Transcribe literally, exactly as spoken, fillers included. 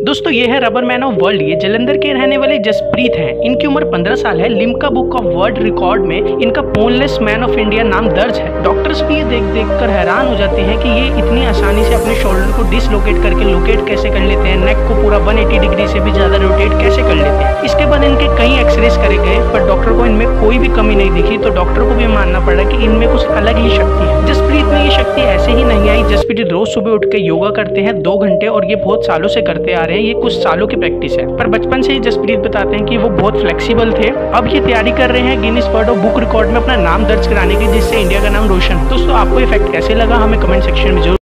दोस्तों ये है रबर मैन ऑफ वर्ल्ड। ये जलंधर के रहने वाले जसप्रीत हैं। इनकी उम्र पंद्रह साल है। Limca book of world record में इनका बोनलेस मैन ऑफ इंडिया नाम दर्ज है। डॉक्टर्स भी ये देख देख कर हैरान हो जाते हैं कि ये इतनी आसानी से अपने शोल्डर को डिसलोकेट करके लोकेट कैसे कर लेते हैं, नेक को पूरा एक सौ अस्सी डिग्री से भी ज्यादा रोटेट कैसे कर लेते हैं। इसके बाद इनके कई एक्सरेज करे गए पर डॉक्टर को इनमें कोई भी कमी नहीं दिखी, तो डॉक्टर को भी मानना पड़ा कि इनमें कुछ अलग ही शक्ति है। जसप्रीत में ये शक्ति ऐसे ही नहीं आई। जसप्रीत रोज सुबह उठ के योगा करते हैं दो घंटे, और ये बहुत सालों से करते आ रहे हैं। ये कुछ सालों की प्रैक्टिस है, पर बचपन से ही जसप्रीत बताते हैं कि वो बहुत फ्लेक्सिबल थे। अब ये तैयारी कर रहे हैं Guinness world of book record में अपना नाम दर्ज कराने की, जिससे इंडिया का नाम रोशन। दोस्तों आपको ये फैक्ट कैसे लगा हमें कमेंट सेक्शन में जरूर